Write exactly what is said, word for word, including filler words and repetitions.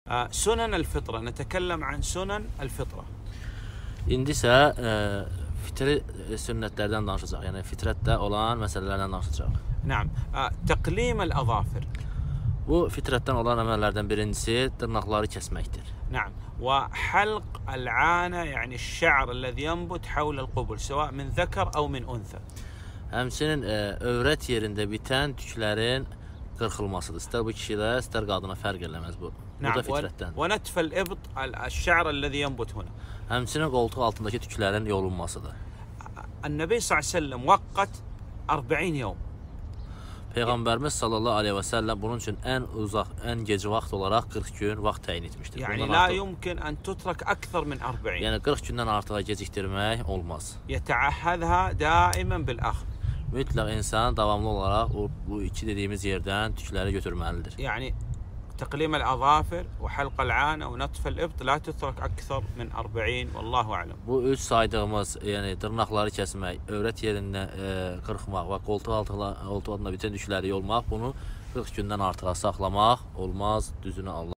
سنن الفطرة، نتكلم عن سنن الفطرة. İndi isə e, fitri sünnətlərdən danışacaq. Yəni fitrətdə olan məsələlərdən danışacaq. نعم. تقليم الأظافر. Bu fitrətdən olan əməllərdən birincisi dırnaqları kəsməkdir. نعم. وحلق العانة يعني الشعر الذي ينبت حول القبل سواء من ذكر أو من أنثى. Həmçinin e, övrət yerində bitən tüklərin qırxılmasıdır. İstər bu kişidə, istər qadına fərq eləməz bu. Bu da fitrətdən. ونتف الإبط الشعر الذي ينبت هنا. Həmçinin qoltuq altındakı tüklərin yolunmasıdır. النبي صلى الله عليه وسلم وقت أربعين يوم. Peyğəmbərimiz sallallahu aleyhi və səlləm bunun üçün ən uzaq, ən gec vaxt olaraq qırx gün vaxt təyin etmişdir. يعني لا يمكن أن تترك أكثر من أربعين. Yəni qırx gündən artığa gecikdirmək olmaz. يتعهدها دائما بالأخذ. Mütləq insan davamlı olaraq o, bu iki dediyimiz yerdən tükləri götürməlidir. يعني تقليم الأظافر وحلق العانة ونتف الإبط لا تترك أكثر من أربعين والله أعلم. Bu üç saydığımız, yəni dırnaqları kəsmək, övrət yerində e, qırxmaq və qoltuq altına, qoltuq altında bütün tükləri yolmaq, bunu qırx gündən artığa saxlamaq olmaz, düzünü Allah